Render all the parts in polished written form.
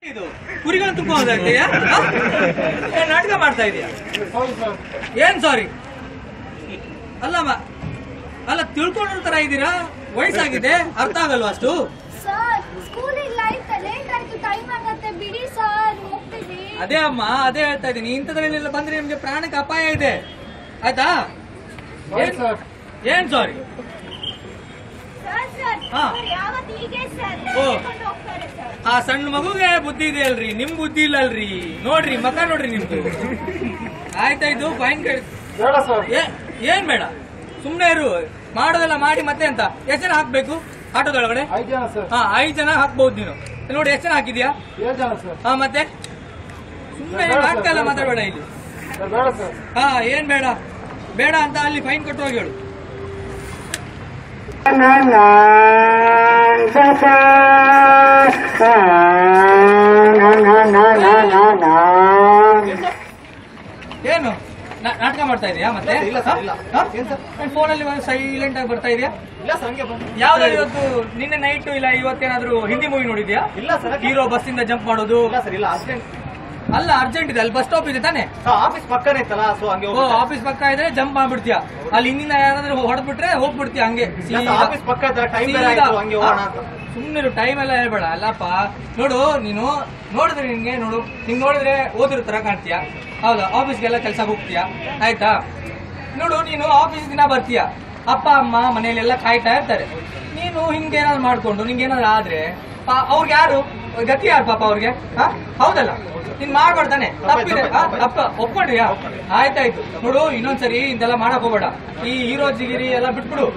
ಇದು ಕುರಿಗಳನ್ನು ತುಂಬೋದಾಗ್ತೀಯಾ? ನಾಟಕ ಮಾಡ್ತಾ ಇದೀಯಾ? ಏನ್ ಸಾರಿ ಅಲ್ಲಮ್ಮ, ಅಲ್ಲ ತಿಳ್ಕೊಳ್ಳೋ ತರ ಇದ್ದೀರಾ? ವಯಸ್ಸಾಗಿದೆ, ಅರ್ಥ ಆಗಲ್ವಾ ಅಷ್ಟು? ಅದೇ ಅಮ್ಮ, ಅದೇ ಹೇಳ್ತಾ ಇದ್ದೀನಿ. ಇಂಥದ್ರಲ್ಲೆಲ್ಲ ಬಂದ್ರೆ ನಿಮ್ಗೆ ಪ್ರಾಣಕ್ಕೆ ಅಪಾಯ ಇದೆ, ಆಯ್ತಾ? ಏನ್ ಸಾರಿ? ಆ ಸಣ್ಣ ಮಗುಗೆ ಬುದ್ಧಿ ಇದೆ ಅಲ್ರಿ, ನಿಮ್ ಬುದ್ಧಿ ಇಲ್ಲ ಅಲ್ರಿ. ನೋಡ್ರಿ ಮಕ್ಕ ನೋಡ್ರಿ ನಿಮ್ದು. ಆಯ್ತಾಯ್ತು, ಫೈನ್. ಏನ್ ಬೇಡ, ಸುಮ್ನೆ ಇರು. ಮಾಡೋದೆಲ್ಲ ಮಾಡಿ ಮತ್ತೆ ಅಂತ. ಎಷ್ಟು ಜನ ಹಾಕ್ಬೇಕು ಆಟೋದೊಳಗಡೆ? 5 ಜನ ಹಾಕ್ಬಹುದು ನೀನು. ನೋಡಿ ಎಷ್ಟು ಜನ ಹಾಕಿದ್ಯಾ? ಹಾ, ಮತ್ತೆ ಸುಮ್ನೆ ನಾಟಕ ಎಲ್ಲ ಮಾತಾಡಬೇಡ ಇಲ್ಲಿ. ಹಾ, ಏನ್ ಬೇಡ ಬೇಡ ಅಂತ ಅಲ್ಲಿ ಫೈನ್ ಕೊಟ್ಟು ಹೋಗಿ ಹೇಳು. ಏನು ನಾಟಕ ಮಾಡ್ತಾ ಇದೀಯಾ? ಮತ್ತೆ ಫೋನಲ್ಲಿ ಸೈಲೆಂಟ್ ಆಗಿ ಬರ್ತಾ ಇದೆಯಾ? ಯಾವ್ದಾದ್ರು ಇವತ್ತು ನಿನ್ನೆ ನೈಟ್ ಇಲ್ಲ ಇವತ್ತೇನಾದ್ರು ಹಿಂದಿ ಮೂವಿ ನೋಡಿದ್ಯಾ? ಹೀರೋ ಬಸ್ ಇಂದ ಜಂಪ್ ಮಾಡೋದು? ಅಲ್ಲ, ಅರ್ಜೆಂಟ್ ಇದೆ. ಅಲ್ಲಿ ಬಸ್ ಸ್ಟಾಪ್ ಇದೆ ತಾನೆ? ಆಫೀಸ್ ಪಕ್ಕನೇ ಇತ್ತಲ್ಲ, ಆಫೀಸ್ ಪಕ್ಕ ಇದ್ರೆ ಜಂಪ್ ಮಾಡ್ಬಿಡ್ತೀಯ. ಅಲ್ಲಿ ಹಿಂದಿನ ಯಾರಾದ್ರೂ ಹೊಡೆದ್ಬಿಟ್ರೆ ಹೋಗ್ಬಿಡ್ತೀಯ ಹಂಗೆ. ಆಫೀಸ್ ಪಕ್ಕ ಸುಮ್ಮನೆ ಟೈಮ್ ಎಲ್ಲ ಹೇಳ್ಬೇಡ. ಅಲ್ಲಪ್ಪ ನೋಡು, ನೀನು ನೋಡಿದ್ರೆ ನಿಂಗೆ ನೋಡಿದ್ರೆ ಓದಿರೋ ತರ ಕಾಣ್ತೀಯ, ಹೌದಾ? ಆಫೀಸ್ಗೆಲ್ಲ ಕೆಲಸ ಹೋಗ್ತೀಯ, ಆಯ್ತಾ? ನೋಡು, ನೀನು ಆಫೀಸ್ ದಿನ ಬರ್ತೀಯ, ಅಪ್ಪ ಅಮ್ಮ ಮನೆಯಲ್ಲೆಲ್ಲ ಕಾಯ್ತಾ ಇರ್ತಾರೆ. ನೀನು ಹಿಂಗೇನಾದ್ರು ಮಾಡ್ಕೊಂಡು ನಿಂಗೇನಾದ್ರು ಆದ್ರೆ ಅವ್ರಿಗೆ ಯಾರು ಗತಿ? ಯಾರು ಪಾಪ ಅವ್ರಿಗೆ? ಹೌದಲ್ಲ? ನೀನ್ ಮಾಡ್ಬಾರ್ದಾನೆ, ತಪ್ಪಿದೆ. ತಪ್ಪ ಒಪ್ಕೊಂಡ್ರಿಯಾ? ಆಯ್ತಾಯ್ತು. ನೋಡು, ಇನ್ನೊಂದ್ಸರಿ ಇಂತೆಲ್ಲ ಮಾಡಕ್ ಹೋಗ್ಬೇಡ. ಈ ಹೀರೋ ಜಿಗಿರಿ ಎಲ್ಲ ಬಿಟ್ಬಿಡು.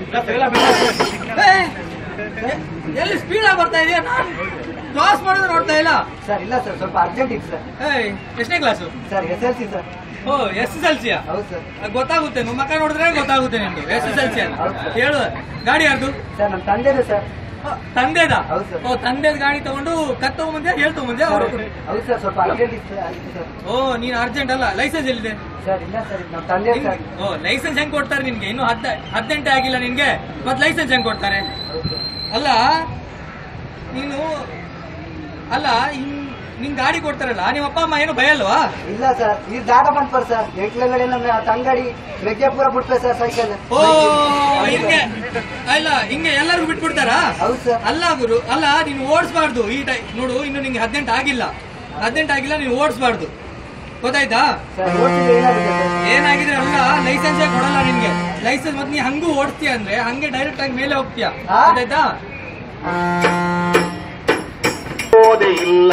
ಎಲ್ಲಿ ಸ್ಪೀಡ್ ಆಗಿ ಬರ್ತಾ ಇದೆಯಾ? ನಾನು ಕ್ಲಾಸ್ ಮಾಡೋದು ನೋಡ್ತಾ ಇಲ್ಲ ಸರ್. ಇಲ್ಲ ಸರ್, ಸ್ವಲ್ಪ ಅರ್ಜೆಂಟ್ ಇತ್ತು ಸರ್. ಎಷ್ಟನೇ ಕ್ಲಾಸು ಸರ್? SSLC sir. ಓ, SSLC? ಹೌದು ಸರ್. ಗೊತ್ತಾಗುತ್ತೆ, ನಿಮ್ಮ ಮಕ್ಕ ನೋಡಿದ್ರೆ ಗೊತ್ತಾಗುತ್ತೆ ನಿಮ್ದು SSLC ಅಂತ. ಹೇಳು, ಗಾಡಿ ಯಾರ್ದು? ಸರ್, ನಮ್ಮ ತಂದೆದು ಸರ್. ತಂದೆದ? ಹೌದು ಸರ್. ಓ, ತಂದೆದ ಗಾಡಿ ತಗೊಂಡು ತಗೊಂಬಂದ್ಯಾ? ಹೇಳ್ತಗೊಂಬಂದ್ಯಾ? ಹೌದು ಸರ್, ಸ್ವಲ್ಪ ಅರ್ಜೆಂಟ್ ಇತ್ತು ಸರ್. ಓ, ನೀನ್ ಅರ್ಜೆಂಟ್ ಅಲ್ಲ. ಲೈಸೆನ್ಸ್ ಎಲ್ಲಿದೆ? ಸರ್ ಇಲ್ಲ ಸರ್, ನಮ್ಮ ತಂದೆ ಸರ್. ಓ, ಲೈಸೆನ್ಸ್ ಹೆಂಗ್ ಕೊಡ್ತಾರೆ ನಿನ್ಗೆ? ಇನ್ನು 18 ಆಗಿಲ್ಲ ನಿನ್ಗೆ, ಮತ್ ಲೈಸೆನ್ಸ್ ಹೆಂಗ್ ಕೊಡ್ತಾರೆ? ಅಲ್ಲ ನೀನು, ಅಲ್ಲ ನಿನ್ ಗಾಡಿ ಕೊಡ್ತಾರಲ್ಲ, ನಿಮ್ಮ ಅಪ್ಪ ಅಮ್ಮ ಏನು ಭಯಲ್ವಾ? ಇಲ್ಲ ಸರ್, ಈ ಜಾಗ ಬಂದ್ಬಾರ ಸರ್. ಎಂಟ್ಲಲ್ಲಿ ನಮ್ಮ ತಂಗಡಿ ಮೆಗ್ಗೆಪುರ ಬಿಟ್ರೆ ಸರ್ ಸೈಕಲ್. ಓ, ಹಿಂಗೆ ಅಲ್ಲ, ಹಿಂಗೆ ಎಲ್ಲರಿಗೂ ಬಿಟ್ಬಿಡ್ತಾರಾ? ಹೌದು ಸರ್. ಅಲ್ಲ ಗುರು, ಅಲ್ಲ ನೀನು ಓಡಿಸಬಾರ್ದು ಈ ನೋಡು, ಇನ್ನು ನಿಂಗೆ 18 ಆಗಿಲ್ಲ, ನೀನು ಓಡಿಸಬಾರ್ದು, ಗೊತ್ತಾಯ್ತಾ? ಏನಾಗಿದ್ರೆ ಅಲ್ಲ, ಲೈಸೆನ್ಸೇ ಕೊಡಲ್ಲ ನಿನ್ಗೆ. ಲೈಸೆನ್ಸ್ ಮತ್ತೆ ನೀ ಹಂಗೂ ಓಡಿಸ್ತೀಯ ಅಂದ್ರೆ ಹಂಗೆ ಡೈರೆಕ್ಟ್ ಆಗಿ ಮೇಲೆ ಹೋಗ್ತೀಯ, ಗೊತ್ತಾಯ್ತಾ? ಇಲ್ಲ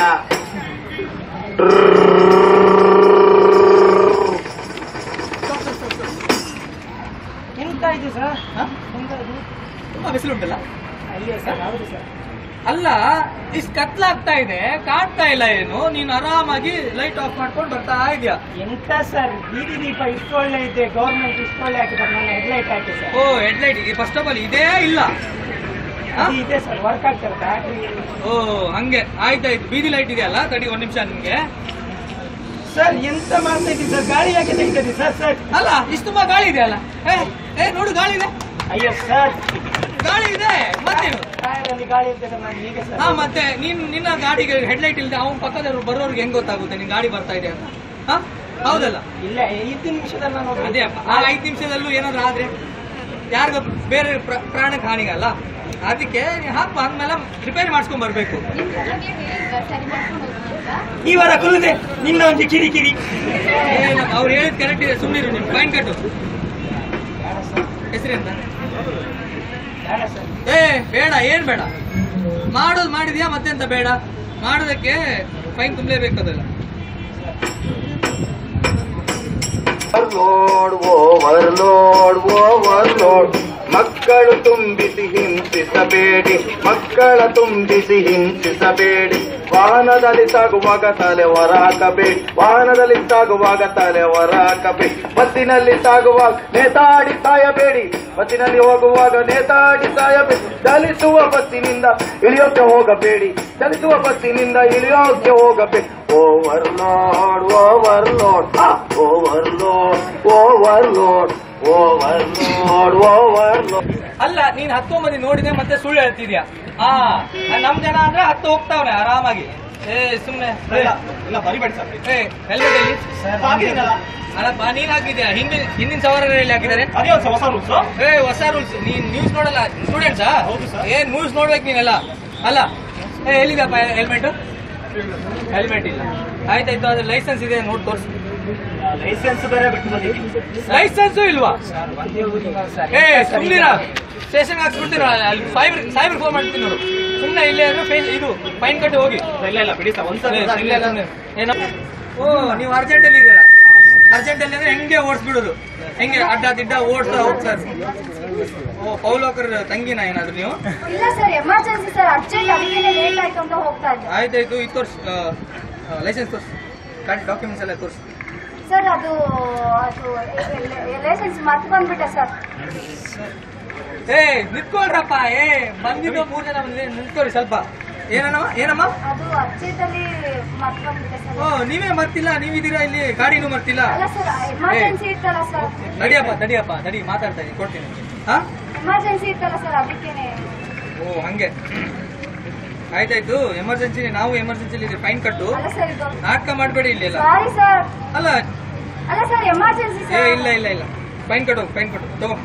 ಎಂತ ಇದು ಸರ್? ತುಂಬಾ ಬಿಸಿಲುಂಟಲ್ಲ? ಅಯ್ಯೋ ಸರ್, ಹೌದು ಸರ್. ಅಲ್ಲ, ಇಷ್ಟು ಕತ್ಲಾಗ್ತಾ ಇದೆ, ಕಾಣ್ತಾ ಇಲ್ಲ ಏನು? ನೀನು ಆರಾಮಾಗಿ ಲೈಟ್ ಆಫ್ ಮಾಡ್ಕೊಂಡು ಬರ್ತಾ ಇದೆಯಾ? ಎಂತ ಸರ್, ಬೀದಿ ದೀಪ ಇಷ್ಟು ಒಳ್ಳೆ ಇದೆ, ಗವರ್ಮೆಂಟ್ ಇಷ್ಟು ಒಳ್ಳೆ ಹಾಕಿದ್ದಾರೆ, ನಾನು ಹೆಡ್ಲೈಟ್ ಹಾಕಿ ಸರ್. ಓ, ಹೆಡ್ಲೈಟ್ ಫಸ್ಟ್ ಆಫ್ ಆಲ್ ಇದೇ ಇಲ್ಲ. ಇದೆ ಸರ್, ವರ್ಕ್ ಆಗ್ತಾರೆ ಬ್ಯಾಟ್ರಿ. ಓ, ಹಂಗೆ ಆಯ್ತಾಯ್ತು. ಬೀದಿ ಲೈಟ್ ಇದೆಯಲ್ಲ, ತಡಿ 1 ನಿಮಿಷ ನಿಮ್ಗೆ. ಸರ್ ಎಂತ ಮಾಡ್ತಾ ಇದ್ದೀವಿ ಸರ್? ಗಾಳಿ ಯಾಕೆ ತೆಗಿತೀರಿ ಸರ್? ಸರ್ ಅಲ್ಲ, ಇಷ್ಟು ತುಂಬಾ ಗಾಳಿ ಇದೆ ಅಲ್ಲ? ನೋಡು, ಗಾಳಿ ಇದೆ. ಅಯ್ಯೋ ಸರ್, ಗಾಳಿ ಇದೆ ಮತ್ತೇನು? ಟೈರಲ್ಲಿ ಗಾಳಿ ಇರ್ತದೆ ನಾನು ಹೀಗೆ ಸರ್. ಮತ್ತೆ ನಿನ್ನ ಗಾಡಿಗೆ ಹೆಡ್ಲೈಟ್ ಇಲ್ಲದೆ ಅವ್ನ ಪಕ್ಕದವ್ರು ಬರೋರ್ಗೆ ಹೆಂಗ್ ಗೊತ್ತಾಗುತ್ತೆ ನಿನ್ ಗಾಡಿ ಬರ್ತಾ ಇದೆ ಅಂತ? ಹೌದಲ್ಲ? ಇಲ್ಲ, 5 ನಿಮಿಷದಲ್ಲಿ ನಾನು. ಅದೇ ಅಪ್ಪ, ಆ 5 ನಿಮಿಷದಲ್ಲೂ ಏನಾದ್ರು ಆದ್ರೆ ಯಾರಿಗ ಬೇರೆ ಪ್ರಾಣಕ್ಕೆ ಹಾನಿಗಲ್ಲ. ಅದಕ್ಕೆ ಹಾಕು, ಅಂದ್ಮೇಲೆ ರಿಪೇರಿ ಮಾಡಿಸ್ಕೊಂಡ್ ಬರ್ಬೇಕು. ಈ ವಾರ ಕುಲ್ಲದೆ ನಿನ್ನ ಒಂದು ಕಿರಿಕಿರಿ. ಅವ್ರು ಹೇಳಿದ್ ಕರೆಕ್ಟ್ ಇದೆ, ಸುಮ್ಮನಿರು. ನಿಮ್ ಫೈನ್ ಕಟ್ಟು. ಹೆಸರೆಂತ? ಬೇಡ, ಏನ್ ಬೇಡ. ಮಾಡೋದು ಮಾಡಿದ್ಯಾ, ಮತ್ತೆಂತ ಬೇಡ. ಮಾಡೋದಕ್ಕೆ ಫೈನ್ ತುಂಬಲೇಬೇಕು. ಅದೆಲ್ಲ ಓವರ್ಲೋಡ್ ಮಕ್ಕಳು ತುಂಬಿಸಿ ಹಿಂಸಿಸಬೇಡಿ, ವಾಹನದಲ್ಲಿ ಸಾಗುವಾಗ ತಲೆ ಹೊರಹಾಕಬೇಡಿ, ಬಸ್ಸಿನಲ್ಲಿ ಸಾಗುವಾಗ ನೇತಾಡಿ ಸಾಯಬೇಡಿ, ಬಸ್ಸಿನಲ್ಲಿ ಹೋಗುವಾಗ ನೇತಾಡಿ ಸಾಯಬೇಡಿ, ಚಲಿಸುವ ಬಸ್ಸಿನಿಂದ ಇಳಿಯೋಕೆ ಹೋಗಬೇಡಿ, ಓವರ್ಲೋಡ್ ಅಲ್ಲ, ನೀನ್ 10 ಮಂದಿ ನೋಡಿದೆ ಮತ್ತೆ ಸುಳ್ಳು ಹೇಳ್ತಿದ್ಯಾ? ನಮ್ ಜನ ಅಂದ್ರೆ 10 ಹೋಗ್ತಾವ್ರೆ ಆರಾಮಾಗಿ. ಏ ಸುಮ್ನೆ ಇಲ್ಲ ಬರಿಬೇಡಿ ಸರ್. ಏ ಹೆಲ್ಮೆಟ್ ಎಲ್ಲಿ ಅಲ್ಲಪ್ಪ ನೀನ್ ಹಾಕಿದ್ಯಾ ಹಿಂದಿನ ಸವಾರರಲ್ಲಿ ಹಾಕಿದ್ದಾರೆ ಅದೇ ಒಂದು ಹೊಸ ರೂಲ್ಸ್. ಏ ಹೊಸ ರೂಲ್ಸ್ ನೀನ್ ನ್ಯೂಸ್ ನೋಡಲ್ಲ ಸ್ಟೂಡೆಂಟ್ಸಾ? ಹೌದು ಸರ್. ಏನ್ ನ್ಯೂಸ್ ನೋಡ್ಬೇಕು ನೀನೆಲ್ಲ ಅಲ್ಲ. ಏ ಎಲ್ಲಿದಪ್ಪ ಹೆಲ್ಮೆಟ್? ಹೆಲ್ಮೆಟ್ ಇಲ್ಲ. ಆಯ್ತಾಯ್ತು ಅದ್ರ ಲೈಸೆನ್ಸ್ ಇದೆ ನೋಡಿ ತೋರಿಸಿ. ಲೈಸೆನ್ಸ್ ಬೇರೆ ಬಿಟ್ಟು ಬಂದಿದ್ದೀನಿ. ಲೈಸೆನ್ಸು ಇಲ್ವಾ? ಏ ಸುಮ್ನಿರ ಸ್ಟೇಷನ್ ಹಾಕ್ಸ್ಬಿಡ್ತೀರ ಅಲ್ಲಿ ಸಾಯ್ಬ್ರಿಗೆ ಫೋನ್ ಮಾಡ್ತೀನಿ ನೋಡು. ಸುಮ್ಮನೆ ಇಲ್ಲೇ ಅಂದ್ರೆ ಇದು ಫೈನ್ ಕಟ್ಟಿ ಹೋಗಿ. ಇಲ್ಲ ಬಿಡಿ ಸರ್ ಒಂದ್ಸಲ ಏನೋ ಓ ನೀವು ಅರ್ಜೆಂಟಲ್ಲಿ ಇದ್ದೀರಾ. ಅರ್ಜೆಂಟಲ್ಲಿ ಅಂದ್ರೆ ಹೆಂಗೆ ಓಡಿಸ್ಬಿಡೋದು, ಹೆಂಗೆ ಅಡ್ಡ ದಿಡ್ಡ ಓಡಿಸ್ತಾ ಹೋಗ್ತಾರೆ. ಓ ಪೌಲೋಕರ್ ತಂಗಿನ ಏನಾದ್ರು ನೀವು? ಇಲ್ಲ ಸರ್ ಎಮರ್ಜೆನ್ಸಿ ಸರ್ ಅರ್ಜೆಂಟ್ ಅದಕ್ಕೆ ಲೇಟ್ ಆಯ್ತು ಅಂತ ಹೋಗ್ತಾ ಇದ್ದೆ. ಆಯ್ತಾಯ್ತು ಇದು ತೋರಿಸಿ ಲೈಸೆನ್ಸ್ ತೋರಿಸಿ ಗಾಡಿ ಡಾಕ್ಯುಮೆಂಟ್ಸ್ ಎಲ್ಲ ತೋರಿಸಿ. ಸರ್ ಅದು ಲೈಸೆನ್ಸ್ ಮರ್ತು ಬಂದ್ಬಿಟ್ಟೆ ಸರ್. ಏ ನಿಂತ್ಕೊಳ್ರಪ್ಪ. ಏ ಬಂದಿದ್ದು 3 ಜನ ಬಂದಿದೆ ನಿಂತ್ಕೊಳ್ಳಿ ಸ್ವಲ್ಪ. ಏನಮ್ಮ ಅದು ಅರ್ಜೆಂಟಲ್ಲಿ ಮರ್ತು ಬಂದ್ಬಿಟ್ಟೆ ಸರ್. ಓ ನೀವೇ ಮರ್ತಿಲ್ಲ, ನೀವಿದ್ದೀರಾ ಇಲ್ಲಿ, ಗಾಡಿನೂ ಮರ್ತಿಲ್ಲ. ಅಲ್ಲ ಸರ್ ಎಮರ್ಜೆನ್ಸಿ ಇತ್ತಲ್ಲ ಸರ್. ನಡಿ ಮಾತಾಡ್ತಾ ಇದ್ದೀನಿ ಕೊಡ್ತೀನಿ. ಹಾ ಎಮರ್ಜೆನ್ಸಿ ಇತ್ತಲ್ಲ ಸರ್ ಅದಕ್ಕೇನೆ. ಓ ಹಂಗೆ ಆಯ್ತಾಯ್ತು. ಎಮರ್ಜೆನ್ಸಿ ನಾವು ಎಮರ್ಜೆನ್ಸಿ ಫೈನ್ ಕಟ್ಟು. ಅಲ್ಲ ಸರ್ ಇದು ನಾಟಕ ಮಾಡಬೇಡಿ ಇಲ್ಲಿ ಎಲ್ಲ. Sorry sir. ಅಲ್ಲ ಸರ್ ಎಮರ್ಜೆನ್ಸಿ ಏ ಸರ್. ಇಲ್ಲ ಫೈನ್ ಕಟ್ಟು ತಗೋ.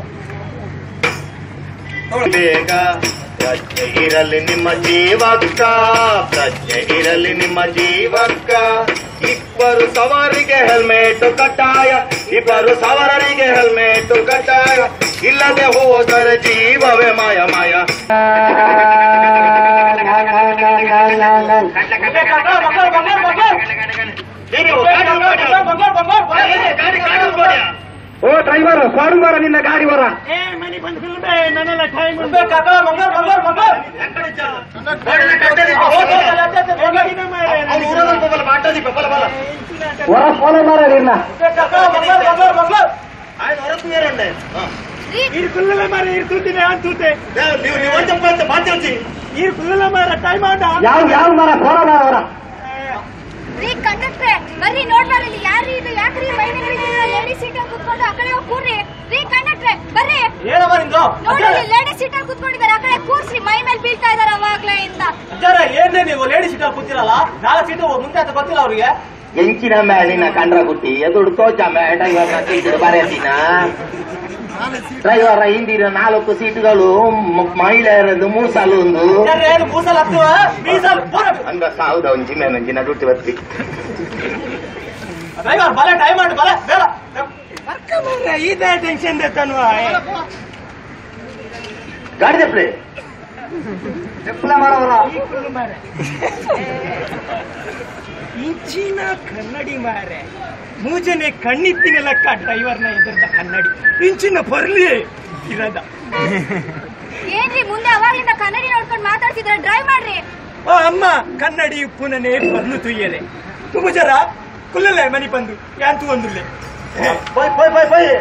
ಬೇಗ ಪ್ರಜ್ಞೆ ಇರಲಿ ನಿಮ್ಮ ಜೀವಕ್ಕ, ಪ್ರಜ್ಞೆ ಇರಲಿ ನಿಮ್ಮ ಜೀವಕ್ಕ. ಇಬ್ಬರು ಸವಾರಿಗೆ ಹೆಲ್ಮೆಟ್ ಕಡ್ಡಾಯ, ಇಬ್ಬರು ಸವಾರರಿಗೆ ಹೆಲ್ಮೆಟ್ ಕಡ್ಡಾಯ. ಇಲ್ಲದೆ ಹೋದರೆ ಜೀವವೇ ಮಾಯ ಮಾಯ. ಓ ಡ್ರೈವರ್ ಫಾಡು ಬರ, ನಿನ್ನ ಗಾಡಿ ಬರ. ಹೊರ ಫಾಲೋ ಮಾರ ನಿನ್ನ ಯಾವ ಮರ ಫಾಲೋ ಮಾರ ಹೊರ. ರೀ ಕಂಡಕ್ಟ್ರೆ ಬರ್ರಿ ನೋಡ್ಬಾರ ಇಲ್ಲಿ ಯಾರು ಇದು ಯಾಕ್ರಿ ಮೈ ಮೇಲೆ ಲೇಡಿ ಸೀಟಲ್ಲಿ ಕುತ್ಕೊಂಡು ಆ ಕಡೆ ಹೋಗಿ ಕೂರ್ರಿ. ರೀ ಕಂಡಕ್ಟ್ರೆ ಬರ್ರಿ ನೋಡಿ ಲೇಡಿ ಸೀಟಲ್ಲಿ ಕುತ್ಕೊಂಡಿದ್ದಾರೆ ಆ ಕಡೆ ಕೂರ್ಸ್ರಿ. ಮೈ ಮೇಲೆ ಬೀಳ್ತಾ ಇದಾರೆ ಅವಾಗ್ಲೇ ಇಂದ. ಏನೇ ನೀವು ಲೇಡಿ ಸೀಟಲ್ಲಿ ಕೂತಿರಲ್ಲ, 4 ಸೀಟು ಮುಂದೆ ಅಂತ ಗೊತ್ತಿಲ್ಲ ಅವ್ರಿಗೆ. ಎಂಚಿನ ಮೇಲಿನ ಕಂಡ್ರ ಗುಟ್ಟಿ ಎದುರು ತೋಚ ಮೇಡ ಬರೆದಿನ ಡ್ರೈವರ್ ಹಿಂದಿನ 4 ಸೀಟುಗಳು ಮಹಿಳೆಯರದ್ದು 3 ಸಾಲು ಒಂದು ಹಂಗ ಸಾವುದ ಒಂಜಿ ಮೇನಂಜಿನ ದುಡ್ಡು ಬತ್ತಿ ಡ್ರೈವರ್ ಬಲ ಟೈಮ್ ಮಾಡಿ ಬಲ ಬೇಡ ಇದೇ ಟೆನ್ಷನ್ ಗಾಡಿ ದಪ್ಪಲೆ ಚೆಪ್ಪಲ ಮಾಡೋರ ಇಂಚಿನ ಕನ್ನಡಿ ಮಾರೆ ಮೂಜನೆ ಕಣ್ಣಿತ್ತಿನ ಲೆಕ್ಕ ಡ್ರೈವರ್ನ ಎದುರ್ದ ಕನ್ನಡಿ ಇಂಚಿನ ಬರ್ಲಿ ಇರದ. ಏನ್ರಿ ಮುಂದೆ ಅವಾಗಿಂದ ಕನ್ನಡಿ ನೋಡ್ಕೊಂಡು ಮಾತಾಡ್ತಿದ್ರೆ ಡ್ರೈವ್ ಮಾಡ್ರಿ. ಓ ಅಮ್ಮ ಕನ್ನಡಿ ಪುನನೆ ಬರ್ಲು ತುಯ್ಯಲೆ ತುಂಬ ಜರ ಕುಲ್ಲಲೆ ಮನಿ ಬಂದು ಯಾಂತು ಒಂದುಲ್ಲೆ ಬೈ ಬೈ ಬೈ ಬೈ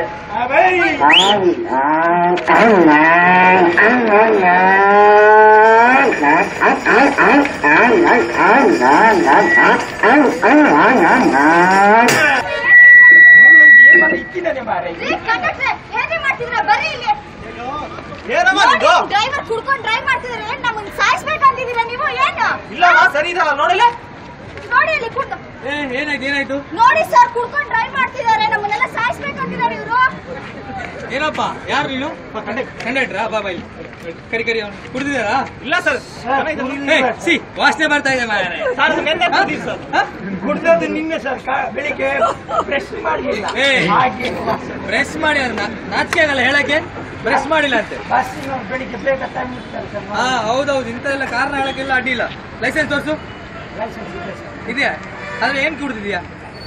ಇಕ್ಕಿದ್ದಾನೆ ಮಾರೆ. ಕಂಡಕ್ಟ್ರೆ ಏನ್ರಿ ಮಾಡ್ತಿದ್ರ ಬರ್ರಿ ಇಲ್ಲಿ. ಏನಮ್ಮ ನಿಂದು? ಡ್ರೈವರ್ ಕುಡ್ಕೊಂಡು ಡ್ರೈವ್ ಮಾಡ್ತಿದ್ರೆ ಏನ್ ನಮ್ಮನ್ನ ಸಾಯಿಸ್ಬೇಕಂತಿದ್ದೀರಾ ನೀವು? ಏನು ಇಲ್ಲ ಸರಿ ಇದಲ್ಲ ನೋಡಿಲ್ಲ ನೋಡಿ ಇಲ್ಲಿ ಕುಡ್ದು ಏನಾಯ್ತು ನೋಡಿ ಸರ್ ಕುಡ್ಕೊಂಡು ಡ್ರೈವ್ ಮಾಡ್ತಿದ್ದಾರೆ ನಮ್ಮನ್ನೆಲ್ಲ ಸಾಯಿಸ್ಬೇಕಂತಿದ್ದಾರೆ ಇವರು. ಏನಪ್ಪ ಯಾರು ನೀನು? ಕಂಡಕ್ಟ್ರಾ? ಬಾಬಾ ಇಲ್ಲಿ ಕರಿ ಅವ್ನು ಕುಡ್ದಿದ್ದಾರಾ? ಇಲ್ಲ ಸರ್ ವಾಸನೆ ಬರ್ತಾ ಇದೆ ಕುಡ್ದದ್ದು ನಿನ್ನೆ ಸರ್ ಬೆಳಿಗ್ಗೆ ಬ್ರಷ್ ಮಾಡಲಿಲ್ಲ. ಬ್ರಷ್ ಮಾಡಿ ನಾಚಿಕೆ ಆಗಲ್ಲ ಹೇಳಕ್ಕೆ ಬ್ರಷ್ ಮಾಡಿಲ್ಲ ಅಂತೆ. ಬೆಳಿಗ್ಗೆ ಬೇಗ ತಂದಿರ್ತಾರೆ. ಹಾ ಹೌದೌದು ಇಂಥದೆಲ್ಲ ಕಾರಣ ಹೇಳಕ್ಕೆಲ್ಲ ಅಡ್ಡಿಲ್ಲ. ಲೈಸೆನ್ಸ್ ತೋರ್ಸು. ಇದೆಯಾ? ಆದ್ರೆ ಏನ್ ಕುಡ್ದಿದ್ಯಾ?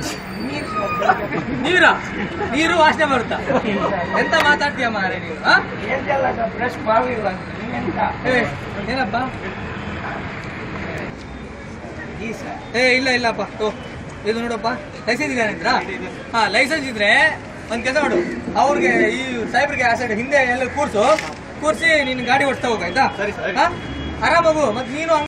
ನೀರು ವಾಸನೆ ಬರುತ್ತಾ? ಎಂತ ಮಾತಾಡ್ತೀಯ ಮಾರೆ ನೀವು? ಬ್ರಷ್ ಮಾಡಿಲ್ಲ ಏನಪ್ಪ? ಇಲ್ಲಪ್ಪ ಇದು ನೋಡಪ್ಪ ಲೈಸೆನ್ಸ್ ಇದೆ ಅಂದ್ರ. ಹಾ ಲೈಸೆನ್ಸ್ ಇದ್ರೆ ಒಂದ್ ಕೆಲಸ ಮಾಡು, ಅವ್ರಿಗೆ ಈ ಸಾಹೇಬ್ರಿಗೆ ಆ ಸೈಡ್ ಹಿಂದೆ ಎಲ್ಲ ಕೂರ್ಸಿ ನಿನ್ ಗಾಡಿ ಓಡಿಸ್ತಾ ಹೋಗ ಆಯ್ತಾ? ಆರಾಮಾಗು. ಮತ್ ನೀನು